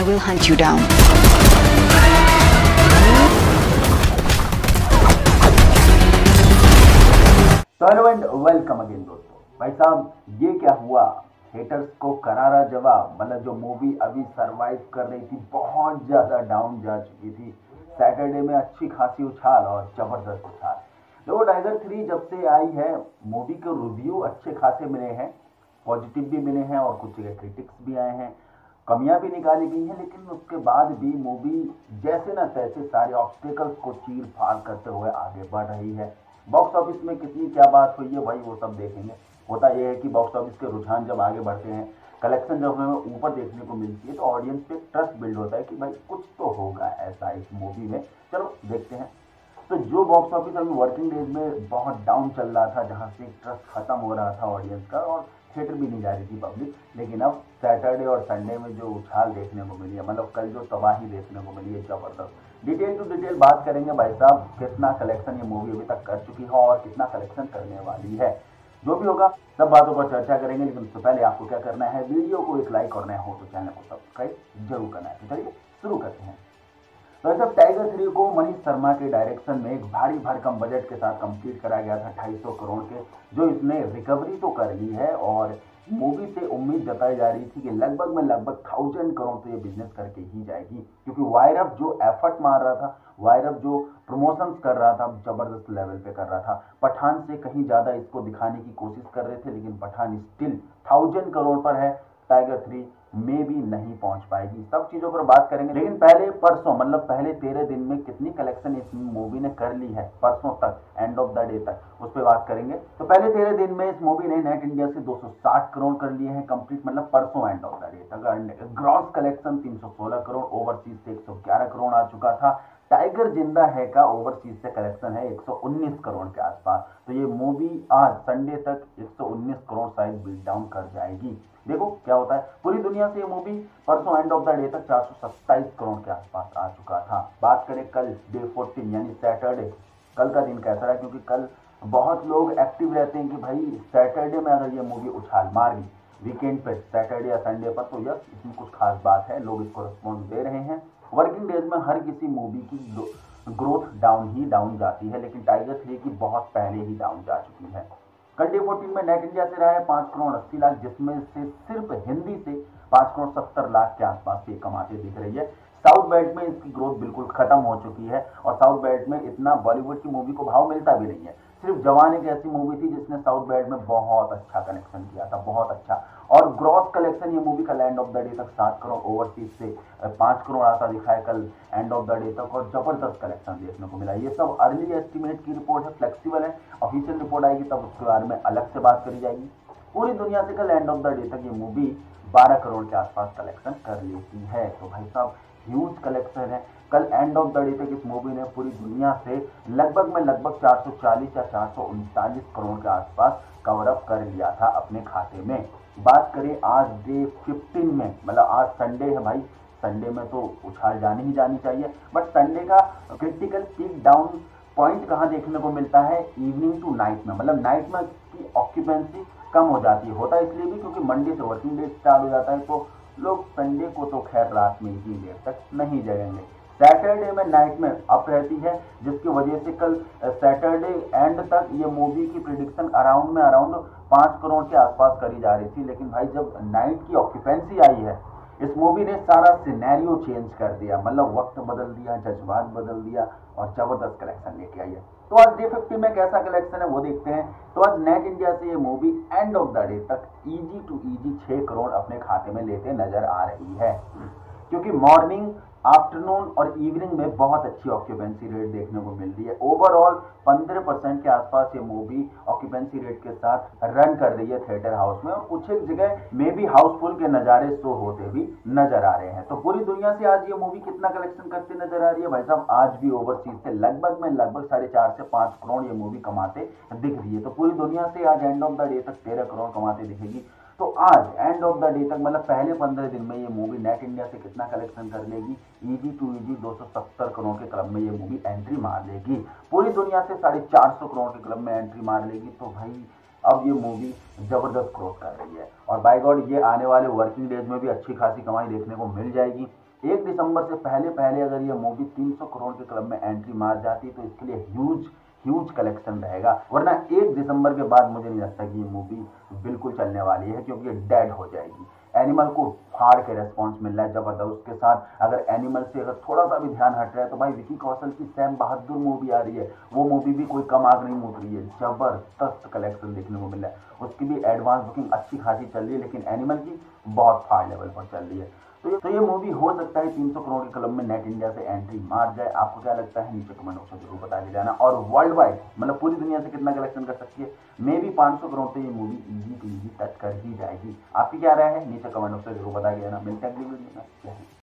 will hunt you down. तो hello and welcome again दोस्तों। भाई साहब, ये क्या हुआ? हेटर्स को करारा जवाब। मतलब जो मूवी अभी सरवाइव कर रही थी, बहुत ज्यादा डाउन जा चुकी थी। सैटरडे में अच्छी खासी उछाल और जबरदस्त उछाल। देखो, टाइगर 3 जब से आई है, मूवी के रिव्यू अच्छे खासे मिले हैं, पॉजिटिव भी मिले हैं और कुछ जगह क्रिटिक्स भी आए हैं, कमियां भी निकाली गई हैं। लेकिन उसके बाद भी मूवी जैसे ना तैसे सारे ऑब्स्टेकल्स को चीर फाड़ करते हुए आगे बढ़ रही है। बॉक्स ऑफिस में कितनी क्या बात हुई है भाई, वो सब देखेंगे। होता यह है कि बॉक्स ऑफिस के रुझान जब आगे बढ़ते हैं, कलेक्शन जब हमें ऊपर देखने को मिलती है, तो ऑडियंस पे ट्रस्ट बिल्ड होता है कि भाई कुछ तो होगा ऐसा इस मूवी में, चलो देखते हैं। तो जो बॉक्स ऑफिस अभी वर्किंग डेज में बहुत डाउन चल रहा था, जहां से ट्रस्ट खत्म हो रहा था ऑडियंस का और थिएटर भी नहीं जा रही थी पब्लिक, लेकिन अब सैटरडे और संडे में जो उछाल देखने को मिली है, मतलब कल जो तबाही देखने को मिली है, जबरदस्त। डिटेल टू डिटेल बात करेंगे भाई साहब, कितना कलेक्शन ये मूवी अभी तक कर चुकी है और कितना कलेक्शन करने वाली है। जो भी होगा सब बातों पर चर्चा करेंगे, लेकिन उससे पहले आपको क्या करना है, वीडियो को एक लाइक और नया हो तो चैनल को सब्सक्राइब जरूर करना है। तो चलिए शुरू करते हैं। तो ऐसा टाइगर 3 को मनीष शर्मा के डायरेक्शन में एक भारी भरकम बजट के साथ कंप्लीट करा गया था, 250 करोड़ के, जो इसने रिकवरी तो कर ली है। और मूवी से उम्मीद जताई जा रही थी कि लगभग 1000 करोड़ तो ये बिजनेस करके ही जाएगी, क्योंकि वायरअप जो एफर्ट मार रहा था, वायरअप जो प्रमोशंस कर रहा था, जबरदस्त लेवल पे कर रहा था। पठान से कहीं ज्यादा इसको दिखाने की कोशिश कर रहे थे, लेकिन पठान स्टिल 1000 करोड़ पर है, टाइगर 3 में भी नहीं पहुंच पाएगी। सब चीजों पर बात करेंगे, लेकिन पहले परसों, मतलब पहले 13 दिन में कितनी कलेक्शन इस मूवी ने कर ली है, परसों तक, एंड ऑफ द डे तक, उस पर बात करेंगे। तो पहले 13 दिन में इस मूवी ने नेट इंडिया से 260 करोड़ कर लिए हैं कंप्लीट, मतलब परसों एंड ऑफ द डे तक। ग्रॉस कलेक्शन 316 करोड़, ओवरसीज से 111 करोड़ आ चुका था। टाइगर जिंदा है का ओवरसीज से कलेक्शन है 119 करोड़ के आसपास। तो ये मूवी आज संडे तक 119 करोड़ शायद बिल्ड डाउन कर जाएगी। देखो क्या होता है। पूरी दुनिया से ये मूवी परसों एंड ऑफ द डे तक 427 करोड़ के आसपास आ चुका था। बात करें कल डे 14 यानी सैटरडे, कल का दिन कैसा रहा, क्योंकि कल बहुत लोग एक्टिव रहते हैं कि भाई सैटरडे में अगर ये मूवी उछाल मार गई वीकेंड पे, सैटरडे या संडे पर, तो यस इसमें कुछ खास बात है, लोग इसको रिस्पॉन्स दे रहे हैं। वर्किंग डेज में हर किसी मूवी की ग्रोथ डाउन ही डाउन जाती है, लेकिन टाइगर 3 की बहुत पहले ही डाउन जा चुकी है। कल डे 14 में नेट इंडिया से रहा है 5 करोड़ 80 लाख, जिसमें से सिर्फ हिंदी से 5 करोड़ 70 लाख के आसपास ये कमाते दिख रही है। साउथ बेल्ट में इसकी ग्रोथ बिल्कुल खत्म हो चुकी है, और साउथ बेल्ट में इतना बॉलीवुड की मूवी को भाव मिलता भी नहीं है। सिर्फ जवान एक ऐसी मूवी थी जिसने साउथ बेल्ट में बहुत अच्छा कलेक्शन किया था, बहुत अच्छा। और ग्रॉस कलेक्शन ये मूवी कल एंड ऑफ द डे तक 7 करोड़, ओवरसीज से 5 करोड़ आता दिखा है कल एंड ऑफ द डे तक, और जबरदस्त कलेक्शन देखने को मिला। ये सब अर्ली एस्टिमेट की रिपोर्ट है, फ्लेक्सिबल है। ऑफिशियल रिपोर्ट आएगी तब उसके बारे में अलग से बात करी जाएगी। पूरी दुनिया से कल एंड ऑफ द डे तक ये मूवी 12 करोड़ के आसपास कलेक्शन कर लेती है। तो भाई साहब ह्यूज कलेक्शन है। कल एंड ऑफ द डे तक इस मूवी ने पूरी दुनिया से लगभग 440 या 439 करोड़ के आसपास कवर अप कर लिया था अपने खाते में। बात करें आज डे 15 में, मतलब आज संडे है भाई, संडे में तो उछाल जानी ही जानी चाहिए, बट संडे का क्रिटिकल पीक डाउन पॉइंट कहाँ देखने को मिलता है, इवनिंग टू नाइट में, मतलब नाइट में की ऑक्यूपेंसी कम हो जाती है। होता इसलिए भी क्योंकि मंडे से वर्किंग डे स्टार्ट हो जाता है, तो लोग संडे को तो खैर रात में ही देर तक नहीं जगेंगे। सैटरडे में नाइट में अप रहती है, जिसकी वजह से कल सैटरडे एंड तक ये मूवी की प्रिडिक्शन अराउंड 5 करोड़ के आसपास करी जा रही थी। लेकिन भाई जब नाइट की ऑक्यूपेंसी आई है, इस मूवी ने सारा सिनेरियो चेंज कर दिया, मतलब वक्त बदल दिया, जज्बात बदल दिया, और जबरदस्त कलेक्शन लेके आई है। तो आज डे 15 में कैसा कलेक्शन है वो देखते हैं। तो आज नेट इंडिया से ये movie end of the day तक इजी टू इजी 6 करोड़ अपने खाते में लेते नजर आ रही है, क्योंकि मॉर्निंग, आफ्टरनून और इवनिंग में बहुत अच्छी ऑक्यूपेंसी रेट देखने को मिल रही है। ओवरऑल 15% के आसपास ये मूवी ऑक्यूपेंसी रेट के साथ रन कर रही है थिएटर हाउस में, और कुछ एक जगह में भी हाउसफुल के नज़ारे शो होते भी नजर आ रहे हैं। तो पूरी दुनिया से आज ये मूवी कितना कलेक्शन करते नजर आ रही है भाई साहब, आज भी ओवरसीज से लगभग 4.5 से 5 करोड़ ये मूवी कमाते दिख रही है। तो पूरी दुनिया से आज एंड ऑफ द डे तक 13 करोड़ कमाते दिखेगी। तो आज एंड ऑफ द डे तक, मतलब पहले 15 दिन में ये मूवी नेट इंडिया से कितना कलेक्शन कर लेगी, इजी टू इजी 270 करोड़ के क्लब में ये मूवी एंट्री मार लेगी। पूरी दुनिया से 450 करोड़ के क्लब में एंट्री मार लेगी। तो भाई अब ये मूवी जबरदस्त ग्रोथ कर रही है, और बाय गॉड ये आने वाले वर्किंग डेज में भी अच्छी खासी कमाई देखने को मिल जाएगी। 1 दिसंबर से पहले पहले अगर ये मूवी 300 करोड़ के क्लब में एंट्री मार जाती तो इसके लिए ह्यूज ह्यूज कलेक्शन रहेगा, वरना 1 दिसंबर के बाद मुझे नहीं लगता कि ये मूवी बिल्कुल चलने वाली है, क्योंकि ये डेड हो जाएगी। एनिमल को फाड़ के रेस्पॉन्स मिल रहा है जबरदस्त। उसके साथ अगर एनिमल से अगर थोड़ा सा भी ध्यान हट रहा है तो भाई विकी कौशल की सैम बहादुर मूवी आ रही है, वो मूवी भी कोई कम आग नहीं मूत रही है, जबरदस्त कलेक्शन देखने को मिल रहा है। उसकी भी एडवांस बुकिंग अच्छी खासी चल रही है, लेकिन एनिमल की बहुत हाई लेवल पर चल रही है। तो ये मूवी हो सकता है 300 करोड़ के क्लब में नेट इंडिया से एंट्री मार जाए। आपको क्या लगता है नीचे कमेंट बॉक्स में जरूर बता के जाना। और वर्ल्ड वाइड मतलब पूरी दुनिया से कितना कलेक्शन कर सकती है, मे बी 500 करोड़ तो ये movie easy to easy touch कर ही जाएगी। आपकी क्या राय है नीचे कमेंट बॉक्स में जरूर बता के जाना। मिलते हैं अगली वीडियो में।